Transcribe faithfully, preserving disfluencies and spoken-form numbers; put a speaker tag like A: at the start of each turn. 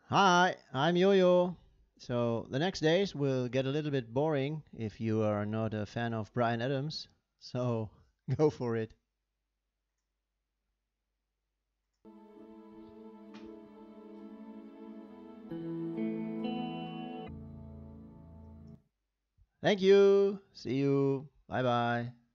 A: Hi, I'm Yo-Yo. So the next days will get a little bit boring if you are not a fan of Bryan Adams. So go for it. Thank you. See you. Bye bye.